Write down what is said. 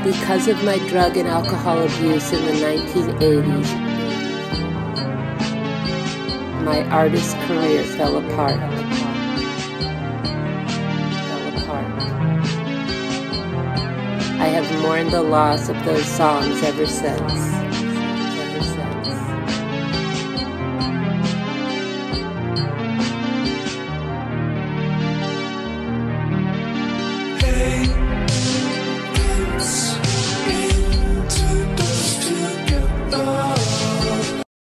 Because of my drug and alcohol abuse in the 1980s, my artist career fell apart. I have mourned the loss of those songs ever since. Hey.